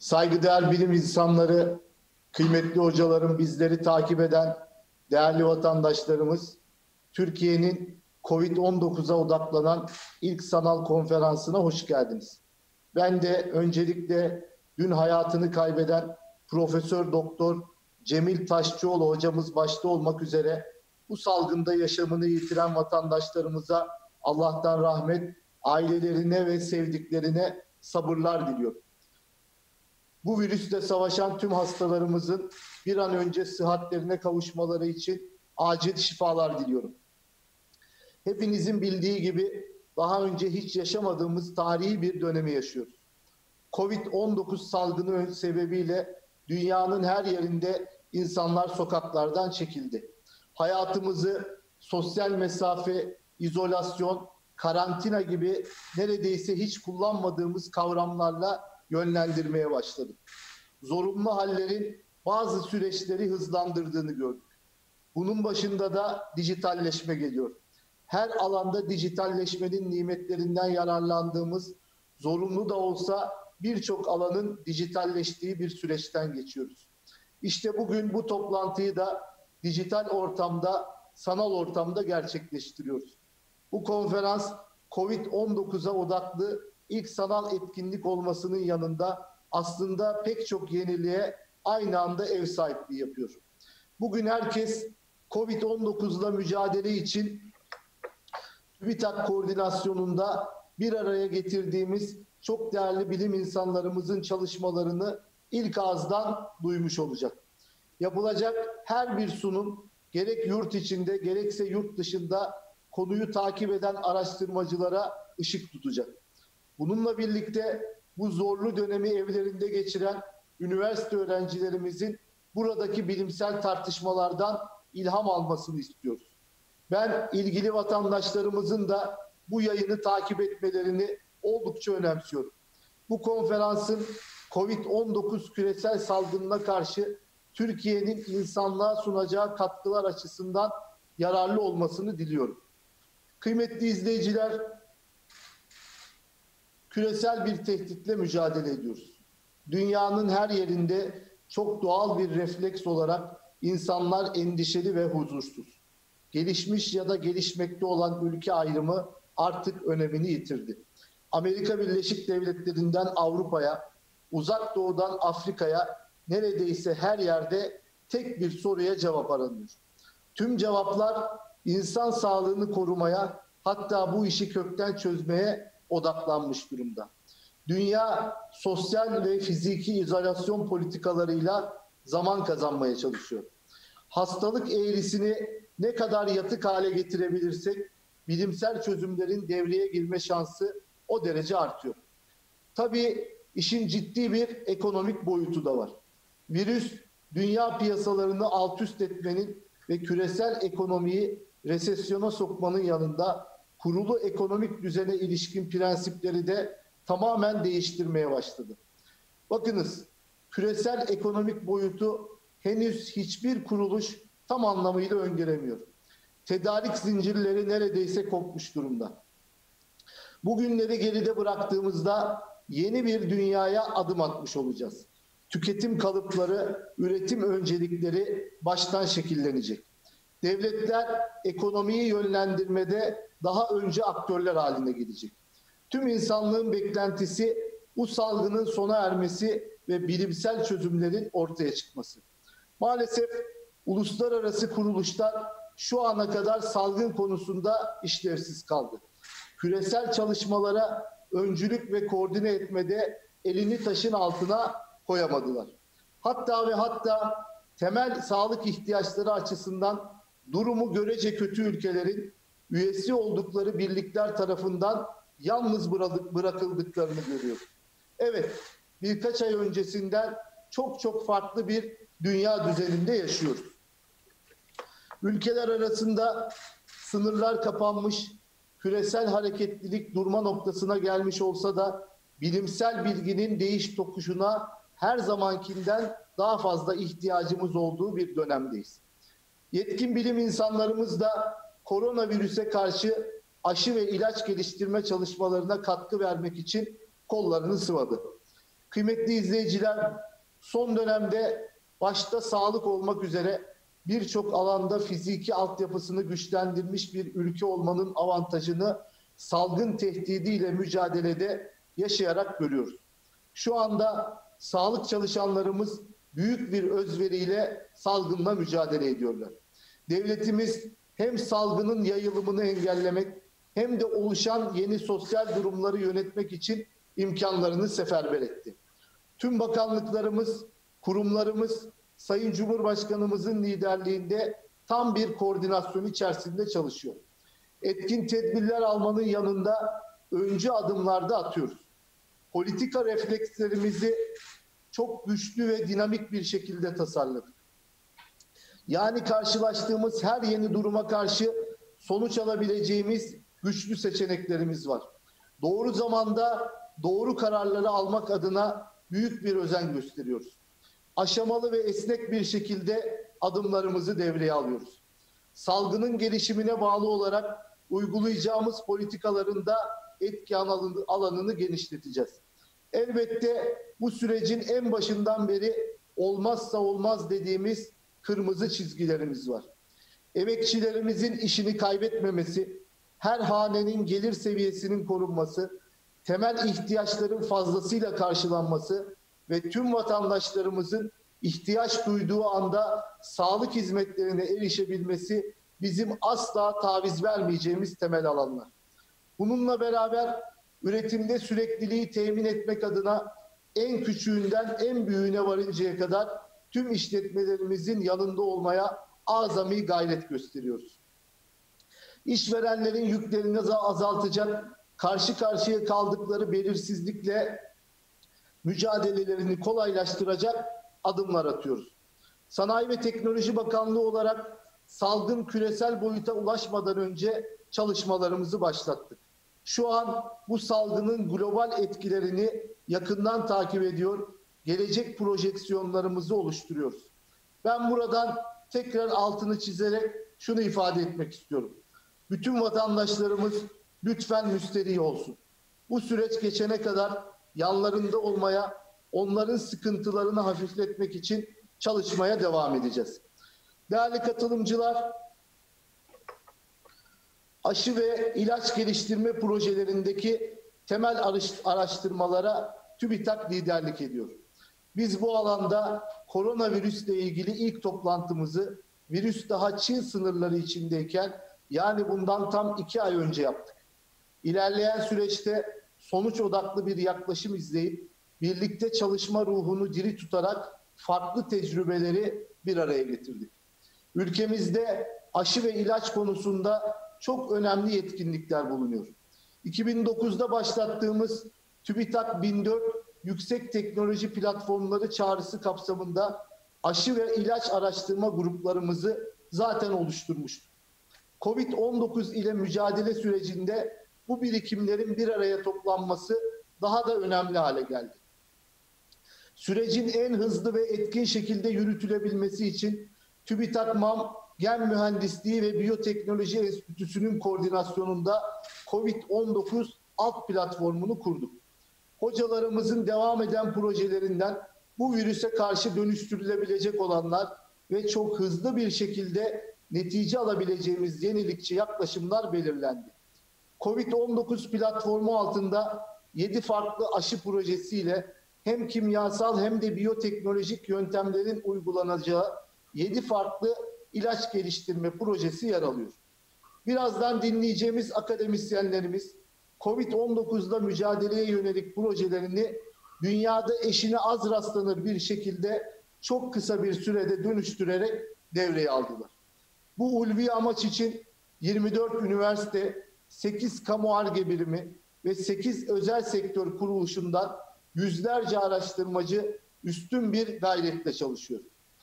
Saygıdeğer bilim insanları, kıymetli hocalarım, bizleri takip eden değerli vatandaşlarımız, Türkiye'nin COVID-19'a odaklanan ilk sanal konferansına hoş geldiniz. Ben de öncelikle dün hayatını kaybeden Profesör Doktor Cemil Taşçıoğlu hocamız başta olmak üzere bu salgında yaşamını yitiren vatandaşlarımıza Allah'tan rahmet, ailelerine ve sevdiklerine sabırlar diliyorum. Bu virüsle savaşan tüm hastalarımızın bir an önce sıhhatlerine kavuşmaları için acil şifalar diliyorum. Hepinizin bildiği gibi daha önce hiç yaşamadığımız tarihi bir dönemi yaşıyoruz. Covid-19 salgını sebebiyle dünyanın her yerinde insanlar sokaklardan çekildi. Hayatımızı sosyal mesafe, izolasyon, karantina gibi neredeyse hiç kullanmadığımız kavramlarla yönlendirmeye başladık. Zorunlu hallerin bazı süreçleri hızlandırdığını gördük. Bunun başında da dijitalleşme geliyor. Her alanda dijitalleşmenin nimetlerinden yararlandığımız, zorunlu da olsa birçok alanın dijitalleştiği bir süreçten geçiyoruz. İşte bugün bu toplantıyı da dijital ortamda, sanal ortamda gerçekleştiriyoruz. Bu konferans COVID-19'a odaklı ilk sanal etkinlik olmasının yanında aslında pek çok yeniliğe aynı anda ev sahipliği yapıyor. Bugün herkes COVID-19'la mücadele için TÜBİTAK koordinasyonunda bir araya getirdiğimiz çok değerli bilim insanlarımızın çalışmalarını ilk ağızdan duymuş olacak. Yapılacak her bir sunum gerek yurt içinde gerekse yurt dışında konuyu takip eden araştırmacılara ışık tutacak. Bununla birlikte bu zorlu dönemi evlerinde geçiren üniversite öğrencilerimizin buradaki bilimsel tartışmalardan ilham almasını istiyoruz. Ben ilgili vatandaşlarımızın da bu yayını takip etmelerini oldukça önemsiyorum. Bu konferansın COVID-19 küresel salgınına karşı Türkiye'nin insanlığa sunacağı katkılar açısından yararlı olmasını diliyorum. Kıymetli izleyiciler, küresel bir tehditle mücadele ediyoruz. Dünyanın her yerinde çok doğal bir refleks olarak insanlar endişeli ve huzursuz. Gelişmiş ya da gelişmekte olan ülke ayrımı artık önemini yitirdi. Amerika Birleşik Devletleri'nden Avrupa'ya, Uzak Doğu'dan Afrika'ya neredeyse her yerde tek bir soruya cevap aranıyor. Tüm cevaplar insan sağlığını korumaya, hatta bu işi kökten çözmeye odaklanmış durumda. Dünya sosyal ve fiziki izolasyon politikalarıyla zaman kazanmaya çalışıyor. Hastalık eğrisini ne kadar yatık hale getirebilirsek bilimsel çözümlerin devreye girme şansı o derece artıyor. Tabii işin ciddi bir ekonomik boyutu da var. Virüs dünya piyasalarını alt üst etmenin ve küresel ekonomiyi resesyona sokmanın yanında kurulu ekonomik düzene ilişkin prensipleri de tamamen değiştirmeye başladı. Bakınız, küresel ekonomik boyutu henüz hiçbir kuruluş tam anlamıyla öngöremiyor. Tedarik zincirleri neredeyse kopmuş durumda. Bugünleri geride bıraktığımızda yeni bir dünyaya adım atmış olacağız. Tüketim kalıpları, üretim öncelikleri baştan şekillenecek. Devletler ekonomiyi yönlendirmede daha önce aktörler haline gelecek. Tüm insanlığın beklentisi bu salgının sona ermesi ve bilimsel çözümlerin ortaya çıkması. Maalesef uluslararası kuruluşlar şu ana kadar salgın konusunda işlevsiz kaldı. Küresel çalışmalara öncülük ve koordine etmede elini taşın altına koyamadılar. Hatta temel sağlık ihtiyaçları açısından durumu görece kötü ülkelerin üyesi oldukları birlikler tarafından yalnız bırakıldıklarını görüyoruz. Evet, birkaç ay öncesinden çok farklı bir dünya düzeninde yaşıyoruz. Ülkeler arasında sınırlar kapanmış, küresel hareketlilik durma noktasına gelmiş olsa da bilimsel bilginin değiş tokuşuna her zamankinden daha fazla ihtiyacımız olduğu bir dönemdeyiz. Yetkin bilim insanlarımız da koronavirüse karşı aşı ve ilaç geliştirme çalışmalarına katkı vermek için kollarını sıvadı. Kıymetli izleyiciler, son dönemde başta sağlık olmak üzere birçok alanda fiziki altyapısını güçlendirmiş bir ülke olmanın avantajını salgın tehdidiyle mücadelede yaşayarak görüyoruz. Şu anda sağlık çalışanlarımız büyük bir özveriyle salgınla mücadele ediyorlar. Devletimiz hem salgının yayılımını engellemek hem de oluşan yeni sosyal durumları yönetmek için imkanlarını seferber etti. Tüm bakanlıklarımız, kurumlarımız Sayın Cumhurbaşkanımızın liderliğinde tam bir koordinasyon içerisinde çalışıyor. Etkin tedbirler almanın yanında öncü adımlarda atıyoruz. Politika reflekslerimizi çok güçlü ve dinamik bir şekilde tasarladık. Yani karşılaştığımız her yeni duruma karşı sonuç alabileceğimiz güçlü seçeneklerimiz var. Doğru zamanda doğru kararları almak adına büyük bir özen gösteriyoruz. Aşamalı ve esnek bir şekilde adımlarımızı devreye alıyoruz. Salgının gelişimine bağlı olarak uygulayacağımız politikaların da etki alanını genişleteceğiz. Elbette bu sürecin en başından beri olmazsa olmaz dediğimiz kırmızı çizgilerimiz var. Emekçilerimizin işini kaybetmemesi, her hanenin gelir seviyesinin korunması, temel ihtiyaçların fazlasıyla karşılanması ve tüm vatandaşlarımızın ihtiyaç duyduğu anda sağlık hizmetlerine erişebilmesi bizim asla taviz vermeyeceğimiz temel alanlar. Bununla beraber üretimde sürekliliği temin etmek adına en küçüğünden en büyüğüne varıncaya kadar tüm işletmelerimizin yanında olmaya azami gayret gösteriyoruz. İşverenlerin yüklerini azaltacak, karşı karşıya kaldıkları belirsizlikle mücadelelerini kolaylaştıracak adımlar atıyoruz. Sanayi ve Teknoloji Bakanlığı olarak salgın küresel boyuta ulaşmadan önce çalışmalarımızı başlattık. Şu an bu salgının global etkilerini yakından takip ediyor, gelecek projeksiyonlarımızı oluşturuyoruz. Ben buradan tekrar altını çizerek şunu ifade etmek istiyorum. Bütün vatandaşlarımız lütfen müsterih olsun. Bu süreç geçene kadar yanlarında olmaya, onların sıkıntılarını hafifletmek için çalışmaya devam edeceğiz. Değerli katılımcılar, aşı ve ilaç geliştirme projelerindeki temel araştırmalara TÜBİTAK liderlik ediyor. Biz bu alanda koronavirüsle ilgili ilk toplantımızı virüs daha Çin sınırları içindeyken, yani bundan tam 2 ay önce yaptık. İlerleyen süreçte sonuç odaklı bir yaklaşım izleyip birlikte çalışma ruhunu diri tutarak farklı tecrübeleri bir araya getirdik. Ülkemizde aşı ve ilaç konusunda çok önemli yetkinlikler bulunuyor. 2009'da başlattığımız TÜBİTAK 1004 Yüksek Teknoloji Platformları çağrısı kapsamında aşı ve ilaç araştırma gruplarımızı zaten oluşturmuştuk. Covid-19 ile mücadele sürecinde bu birikimlerin bir araya toplanması daha da önemli hale geldi. Sürecin en hızlı ve etkin şekilde yürütülebilmesi için TÜBİTAK MAM Gen Mühendisliği ve Biyoteknoloji Enstitüsü'nün koordinasyonunda Covid-19 alt platformunu kurduk. Hocalarımızın devam eden projelerinden bu virüse karşı dönüştürülebilecek olanlar ve çok hızlı bir şekilde netice alabileceğimiz yenilikçi yaklaşımlar belirlendi. Covid-19 platformu altında 7 farklı aşı projesiyle hem kimyasal hem de biyoteknolojik yöntemlerin uygulanacağı 7 farklı ilaç geliştirme projesi yer alıyor. Birazdan dinleyeceğimiz akademisyenlerimiz Covid-19'la mücadeleye yönelik projelerini dünyada eşine az rastlanır bir şekilde çok kısa bir sürede dönüştürerek devreye aldılar. Bu ulvi amaç için 24 üniversite, 8 kamu Ar-Ge birimi ve 8 özel sektör kuruluşundan yüzlerce araştırmacı üstün bir gayretle çalışıyor.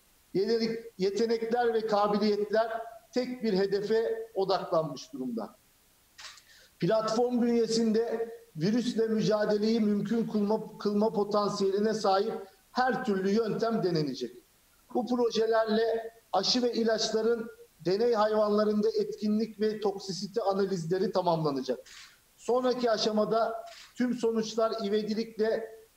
Yetenekler ve kabiliyetler tek bir hedefe odaklanmış durumda. Platform bünyesinde virüsle mücadeleyi mümkün kılma potansiyeline sahip her türlü yöntem denenecek. Bu projelerle aşı ve ilaçların deney hayvanlarında etkinlik ve toksisite analizleri tamamlanacak. Sonraki aşamada tüm sonuçlar ivedilikle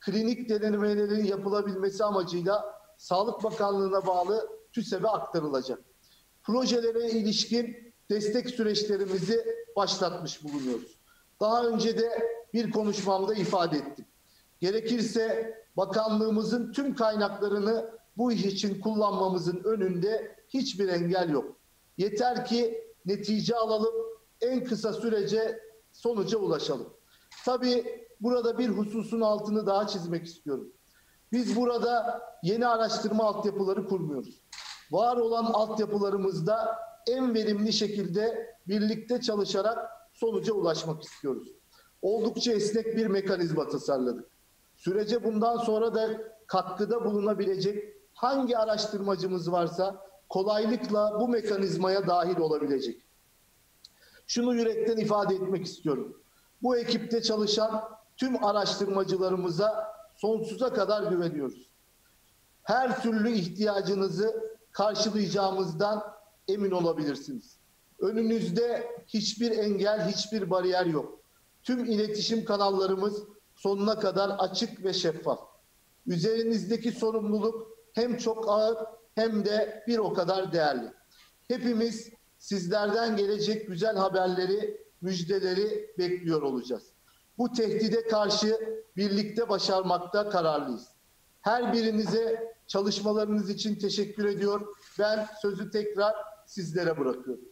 klinik denemelerin yapılabilmesi amacıyla Sağlık Bakanlığı'na bağlı TÜSEB'e aktarılacak. Projelere ilişkin destek süreçlerimizi başlatmış bulunuyoruz. Daha önce de bir konuşmamda ifade ettim. Gerekirse bakanlığımızın tüm kaynaklarını bu iş için kullanmamızın önünde hiçbir engel yok. Yeter ki netice alalım, en kısa sürece sonuca ulaşalım. Tabii burada bir hususun altını daha çizmek istiyorum. Biz burada yeni araştırma altyapıları kurmuyoruz. Var olan altyapılarımızda en verimli şekilde birlikte çalışarak sonuca ulaşmak istiyoruz. Oldukça esnek bir mekanizma tasarladık. Sürece bundan sonra da katkıda bulunabilecek hangi araştırmacımız varsa kolaylıkla bu mekanizmaya dahil olabilecek. Şunu yürekten ifade etmek istiyorum. Bu ekipte çalışan tüm araştırmacılarımıza sonsuza kadar güveniyoruz. Her türlü ihtiyacınızı karşılayacağımızdan emin olabilirsiniz. Önünüzde hiçbir engel, hiçbir bariyer yok. Tüm iletişim kanallarımız sonuna kadar açık ve şeffaf. Üzerinizdeki sorumluluk hem çok ağır hem de bir o kadar değerli. Hepimiz sizlerden gelecek güzel haberleri, müjdeleri bekliyor olacağız. Bu tehdide karşı birlikte başarmakta kararlıyız. Her birinize çalışmalarınız için teşekkür ediyor. Ben sözü tekrar sizlere bırakıyorum.